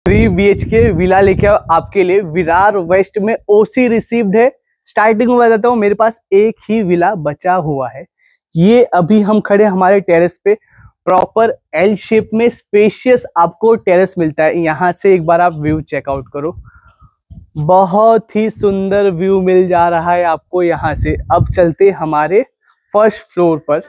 3 BHK villa लेके आपके लिए विरार वेस्ट में ओसी रिसीव्ड है। स्टार्टिंग में बताता हूँ, मेरे पास एक ही विला बचा हुआ है। ये अभी हम खड़े हमारे टेरेस पे, प्रॉपर एल शेप में स्पेशियस आपको टेरेस मिलता है। यहाँ से एक बार आप व्यू चेकआउट करो, बहुत ही सुंदर व्यू मिल जा रहा है आपको यहाँ से। अब चलते हमारे फर्स्ट फ्लोर पर।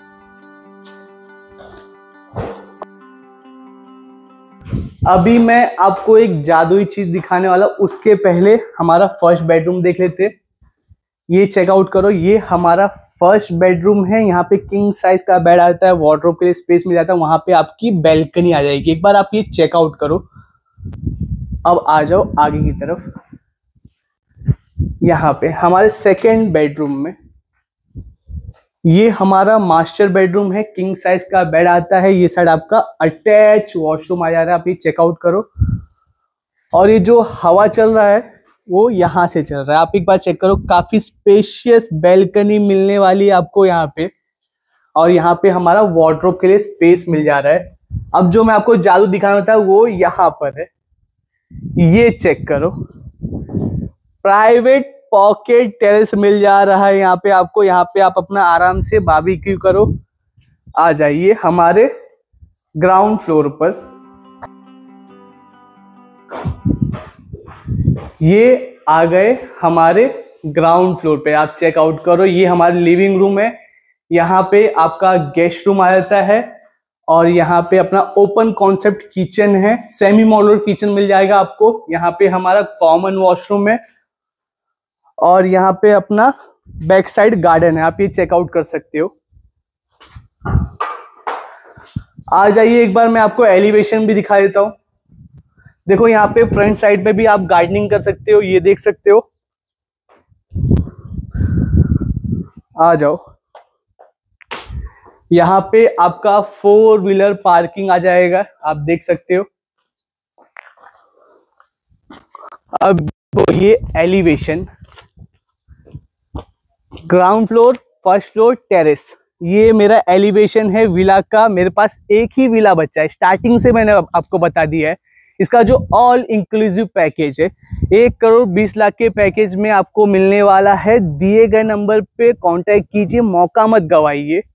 अभी मैं आपको एक जादुई चीज दिखाने वाला, उसके पहले हमारा फर्स्ट बेडरूम देख लेते। ये चेकआउट करो, ये हमारा फर्स्ट बेडरूम है। यहाँ पे किंग साइज का बेड आता है, वार्डरोब के लिए स्पेस मिल जाता है, वहां पे आपकी बैल्कनी आ जाएगी। एक बार आप ये चेकआउट करो। अब आ जाओ आगे की तरफ। यहाँ पे हमारे सेकेंड बेडरूम में ये हमारा मास्टर बेडरूम है। किंग साइज का बेड आता है, ये साइड आपका अटैच वॉशरूम आ जा रहा है। आप ये चेकआउट करो। और ये जो हवा चल रहा है वो यहाँ से चल रहा है। आप एक बार चेक करो, काफी स्पेशियस बैल्कनी मिलने वाली है आपको यहाँ पे। और यहाँ पे हमारा वार्डरोब के लिए स्पेस मिल जा रहा है। अब जो मैं आपको जादू दिखाना था वो यहाँ पर है, ये चेक करो। प्राइवेट पॉकेट टेरेस मिल जा रहा है यहाँ पे आपको। यहाँ पे आप अपना आराम से बारबेक्यू करो। आ जाइए हमारे ग्राउंड फ्लोर पर। ये आ गए हमारे ग्राउंड फ्लोर पे। आप चेकआउट करो, ये हमारी लिविंग रूम है। यहाँ पे आपका गेस्ट रूम आ जाता है और यहाँ पे अपना ओपन कॉन्सेप्ट किचन है। सेमी मॉड्यूलर किचन मिल जाएगा आपको। यहाँ पे हमारा कॉमन वॉशरूम है और यहाँ पे अपना बैक साइड गार्डन है। आप ये चेकआउट कर सकते हो। आ जाइए, एक बार मैं आपको एलिवेशन भी दिखा देता हूँ। देखो यहाँ पे फ्रंट साइड पे भी आप गार्डनिंग कर सकते हो, ये देख सकते हो। आ जाओ, यहाँ पे आपका 4 व्हीलर पार्किंग आ जाएगा, आप देख सकते हो। अब ये elevation, ground floor, first floor, terrace, ये मेरा एलिवेशन है विला का। मेरे पास एक ही विला बचा है, स्टार्टिंग से मैंने आपको बता दिया है। इसका जो ऑल इंक्लूसिव पैकेज है 1,20,00,000 के पैकेज में आपको मिलने वाला है। दिए गए नंबर पे कांटेक्ट कीजिए, मौका मत गवाइए।